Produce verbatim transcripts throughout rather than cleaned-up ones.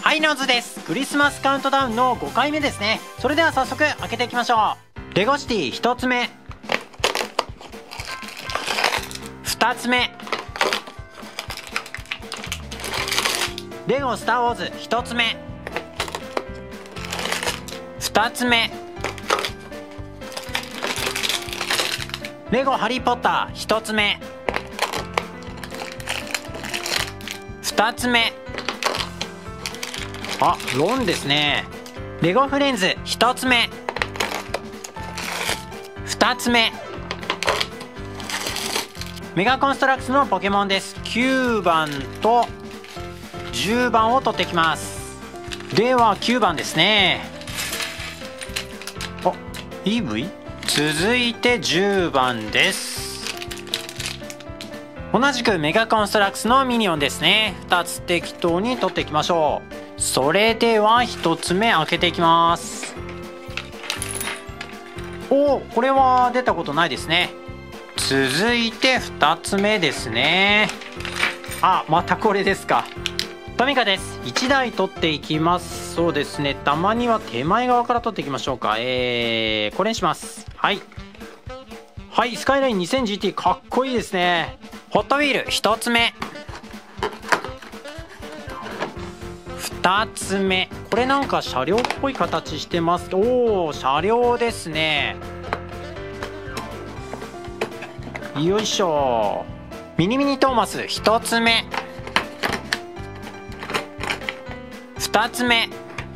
はい、ノーズです。クリスマスカウントダウンのごかいめですね。それでは早速開けていきましょう。レゴシティひとつめ、ふたつめ、レゴスターウォーズひとつめ、ふたつめ、レゴハリーポッターひとつめ、ふたつめ、あ、ロンですね。レゴフレンズひとつめ、ふたつめ、メガコンストラクスのポケモンです。きゅうばんとじゅうばんを取ってきます。ではきゅうばんですね。あ、イーブイ？ 続いてじゅうばんです。同じくメガコンストラクスのミニオンですね。ふたつ適当に取っていきましょう。それではひとつめ開けていきます。おお、これは出たことないですね。続いてふたつめですね。あ、またこれですか。トミカです。いちだい取っていきます。そうですね、たまには手前側から取っていきましょうか。えー、これにします。はいはい、スカイライン にせんジーティー かっこいいですね。ホットウィールひとつめ、ふたつめ、これなんか車両っぽい形してます。おお、車両ですね。よいしょ。ミニミニトーマスひとつめ、ふたつめ、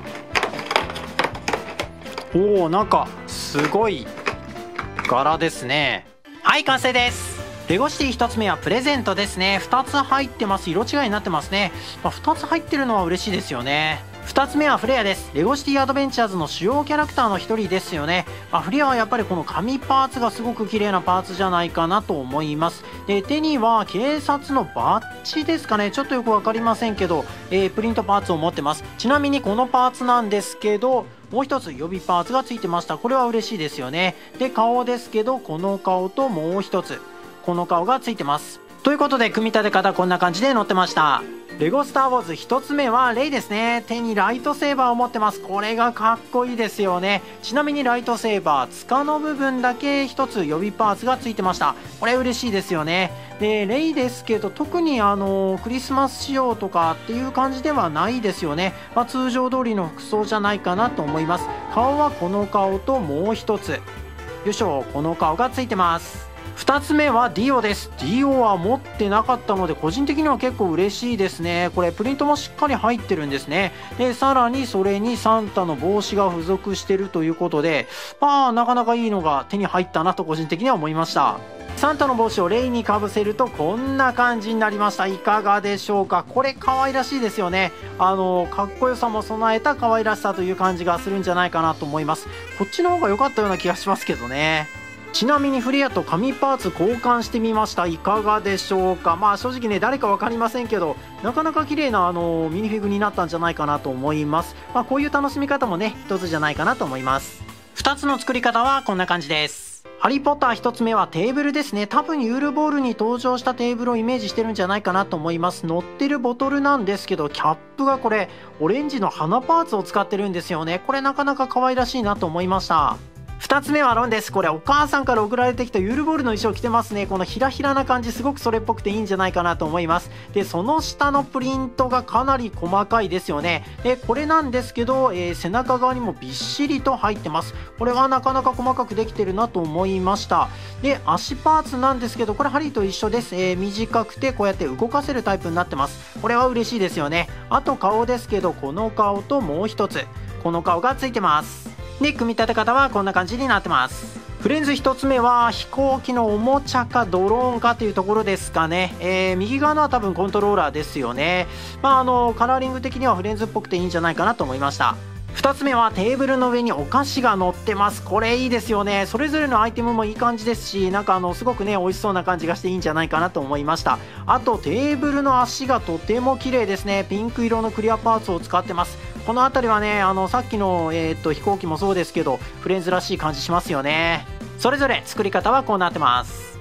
おお、なんかすごい柄ですね。はい、完成です。レゴシティひとつめはプレゼントですね。ふたつ入ってます。色違いになってますね。まあ、ふたつ入ってるのは嬉しいですよね。ふたつめはフレアです。レゴシティアドベンチャーズの主要キャラクターのひとりですよね。まあ、フレアはやっぱりこの紙パーツがすごく綺麗なパーツじゃないかなと思います。で、手には警察のバッジですかね。ちょっとよく分かりませんけど、えー、プリントパーツを持ってます。ちなみにこのパーツなんですけど、もう一つ予備パーツがついてました。これは嬉しいですよね。で、顔ですけど、この顔ともう一つこの顔がついてます。ということで組み立て方こんな感じで載ってました。レゴスターウォーズひとつめはレイですね。手にライトセーバーを持ってます。これがかっこいいですよね。ちなみにライトセーバー柄の部分だけ一つ予備パーツがついてました。これ嬉しいですよね。で、レイですけど特にあのクリスマス仕様とかっていう感じではないですよね。まあ、通常通りの服装じゃないかなと思います。顔はこの顔ともう一つ、よいしょ、この顔がついてます。ふたつめはディオです。ディオは持ってなかったので個人的には結構嬉しいですね。これプリントもしっかり入ってるんですね。で、さらにそれにサンタの帽子が付属してるということで、まあなかなかいいのが手に入ったなと個人的には思いました。サンタの帽子をレイにかぶせるとこんな感じになりました。いかがでしょうか。これ可愛らしいですよね。あのかっこよさも備えた可愛らしさという感じがするんじゃないかなと思います。こっちの方が良かったような気がしますけどね。ちなみにフレアと紙パーツ交換してみました。いかがでしょうか。まあ正直ね、誰か分かりませんけど、なかなか綺麗なあのミニフィグになったんじゃないかなと思います。まあこういう楽しみ方もね、一つじゃないかなと思います。ふたつの作り方はこんな感じです。ハリーポッターひとつめはテーブルですね。多分ユールボールに登場したテーブルをイメージしてるんじゃないかなと思います。乗ってるボトルなんですけど、キャップがこれオレンジの花パーツを使ってるんですよね。これなかなか可愛らしいなと思いました。ふたつめはロンです。これお母さんから送られてきたユールボールの衣装を着てますね。このひらひらな感じ、すごくそれっぽくていいんじゃないかなと思います。で、その下のプリントがかなり細かいですよね。で、これなんですけど、えー、背中側にもびっしりと入ってます。これはなかなか細かくできてるなと思いました。で、足パーツなんですけど、これ針と一緒です。えー、短くてこうやって動かせるタイプになってます。これは嬉しいですよね。あと顔ですけど、この顔ともう一つこの顔がついてます。で、組み立て方はこんな感じになってます。フレンズひとつめは飛行機のおもちゃかドローンかというところですかね。えー、右側のは多分コントローラーですよね。まああのカラーリング的にはフレンズっぽくていいんじゃないかなと思いました。ふたつめはテーブルの上にお菓子が乗ってます。これいいですよね。それぞれのアイテムもいい感じですし、なんかあのすごくね美味しそうな感じがしていいんじゃないかなと思いました。あとテーブルの足がとても綺麗ですね。ピンク色のクリアパーツを使ってます。この辺りはね、あのさっきの、えー、っと飛行機もそうですけどフレンズらしい感じしますよね。それぞれ作り方はこうなってます。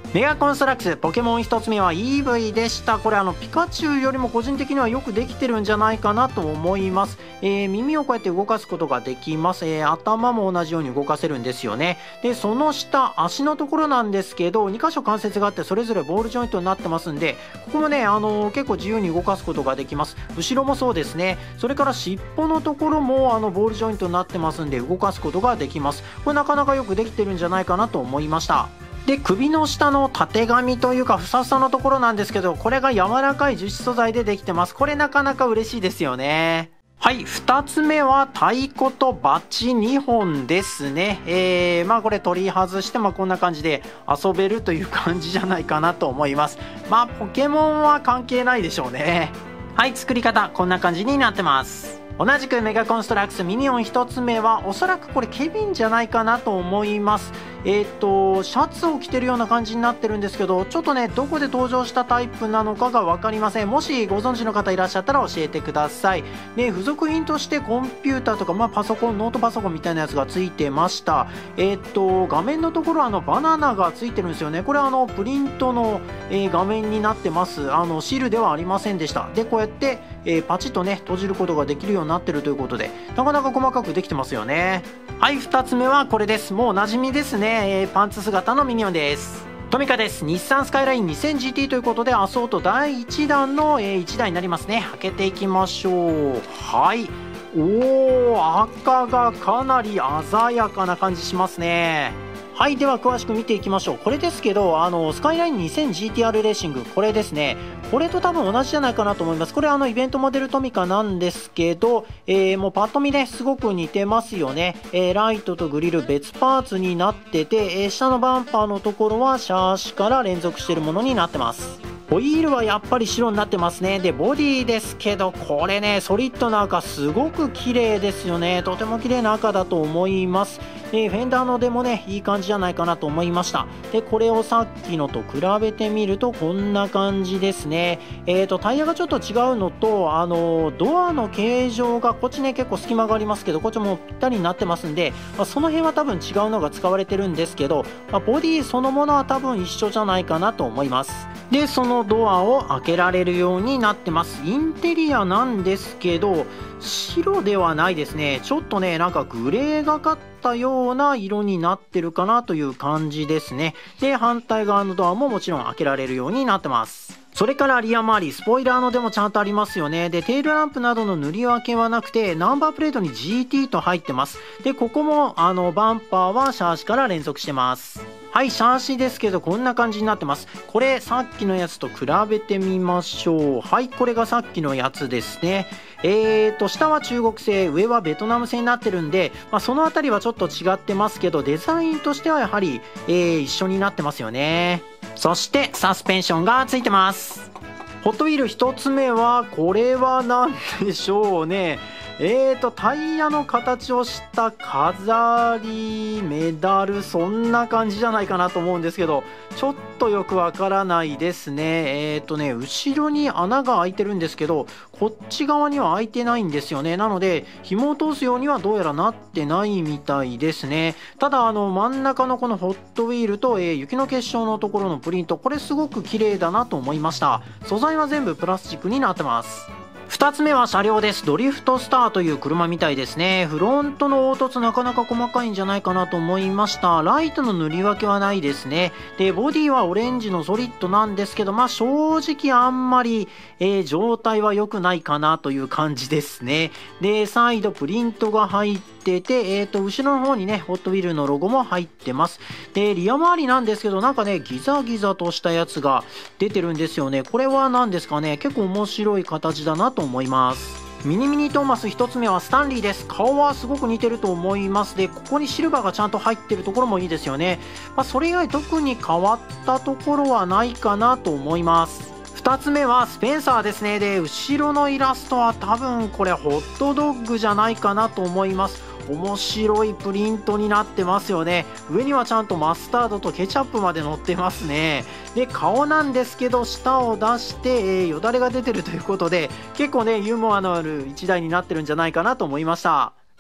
メガコンストラックスポケモンひとつめは イーブイ でした。これあのピカチュウよりも個人的にはよくできてるんじゃないかなと思います。えー、耳をこうやって動かすことができます。えー、頭も同じように動かせるんですよね。でその下足のところなんですけどに箇所関節があってそれぞれボールジョイントになってますんで、ここもねあのー、結構自由に動かすことができます。後ろもそうですね。それから尻尾のところもあのボールジョイントになってますんで動かすことができます。これなかなかよくできてるんじゃないかなと思いました。で首の下のたてがみというかふさふさのところなんですけど、これが柔らかい樹脂素材でできてます。これなかなか嬉しいですよね。はい、ふたつめは太鼓とバチにほんですね。えー、まあこれ取り外して、まあこんな感じで遊べるという感じじゃないかなと思います。まあポケモンは関係ないでしょうね。はい、作り方こんな感じになってます。同じくメガコンストラクスミニオンひとつめはおそらくこれケビンじゃないかなと思います。えっとシャツを着てるような感じになってるんですけど、ちょっとねどこで登場したタイプなのかが分かりません。もしご存知の方いらっしゃったら教えてください。で付属品としてコンピューターとか、まあ、パソコンノートパソコンみたいなやつがついてました。えっと画面のところあのバナナがついてるんですよね。これあのプリントの、えー、画面になってます。あのシールではありませんでした。でこうやって、えー、パチッとね閉じることができるようになってるということで、なかなか細かくできてますよね。はい、ふたつめはこれです。もうおなじみですね。えー、パンツ姿のミニオンです。トミカです。日産スカイライン にせんジーティー ということでアソートだいいちだんの、えー、いちだいになりますね。開けていきましょう。はい、おー、赤がかなり鮮やかな感じしますね。はい、では詳しく見ていきましょう。これですけどあのスカイライン にせんジーティーアール レーシング、これですね。これと多分同じじゃないかなと思います。これあのイベントモデルトミカなんですけど、えー、もうパッと見ねすごく似てますよね。えー、ライトとグリル別パーツになってて、えー、下のバンパーのところはシャーシから連続しているものになってます。ホイールはやっぱり白になってますね。でボディですけどこれねソリッドな赤すごく綺麗ですよね。とても綺麗な赤だと思います。でフェンダーの出もねいい感じじゃないかなと思いました。でこれをさっきのと比べてみるとこんな感じですね。えーとタイヤがちょっと違うのとあのドアの形状がこっちね結構隙間がありますけどこっちもぴったりになってますんで、まあ、その辺は多分違うのが使われてるんですけど、まあ、ボディそのものは多分一緒じゃないかなと思います。でそのドアを開けられるようになってます。インテリアなんですけど白ではないですね。ちょっとねなんかグレーがかったような色になってるかなという感じですね。で反対側のドアももちろん開けられるようになってます。それからリア周りスポイラーの出もちゃんとありますよね。でテールランプなどの塗り分けはなくてナンバープレートに ジーティー と入ってます。でここもあのバンパーはシャーシから連続してます。はい、シャーシですけどこんな感じになってます。これさっきのやつと比べてみましょう。はい、これがさっきのやつですね。えーと下は中国製上はベトナム製になってるんで、まあ、そのあたりはちょっと違ってますけどデザインとしてはやはり、えー、一緒になってますよね。そしてサスペンションがついてます。ホットウィールひとつめはこれは何でしょうね。えーとタイヤの形をした飾りメダルそんな感じじゃないかなと思うんですけどちょっとよくわからないですね。えーとね後ろに穴が開いてるんですけどこっち側には開いてないんですよね。なので紐を通すようにはどうやらなってないみたいですね。ただあの真ん中のこのホットウィールと、えー、雪の結晶のところのプリントこれすごく綺麗だなと思いました。素材は全部プラスチックになってます。ふたつめは車両です。ドリフトスターという車みたいですね。フロントの凹凸なかなか細かいんじゃないかなと思いました。ライトの塗り分けはないですね。でボディはオレンジのソリッドなんですけどまあ正直あんまり、えー、状態は良くないかなという感じですね。でサイドプリントが入ってて、えー、と後ろの方にねホットウィールのロゴも入ってます。でリア周りなんですけどなんかねギザギザとしたやつが出てるんですよね。これは何ですかね。結構面白い形だなと思います。ミニミニトーマスひとつめはスタンリーです。顔はすごく似てると思います。でここにシルバーがちゃんと入ってるところもいいですよね。まあ、それ以外特に変わったところはないかなと思います。ふたつめはスペンサーですね。で後ろのイラストは多分これホットドッグじゃないかなと思います。面白いプリントになってますよね。上にはちゃんとマスタードとケチャップまで乗ってますね。で顔なんですけど舌を出して、えー、よだれが出てるということで結構ねユーモアのあるいちだいになってるんじゃないかなと思いました。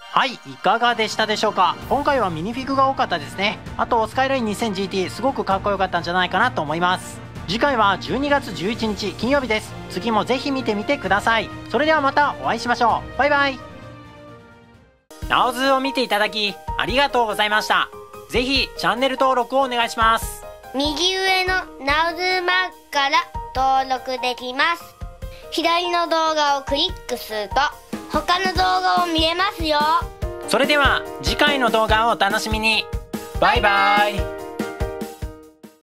はい、いかがでしたでしょうか。今回はミニフィグが多かったですね。あとスカイライン にせんジーティー すごくかっこよかったんじゃないかなと思います。次回はじゅうにがつじゅういちにち金曜日です。次もぜひ見てみてください。それではまたお会いしましょう。バイバイ。なおずを見ていただきありがとうございました。ぜひチャンネル登録をお願いします。 右上のなおずマークから登録できます。左の動画をクリックすると他の動画を見れますよ。 それでは次回の動画をお楽しみに。バイバイ。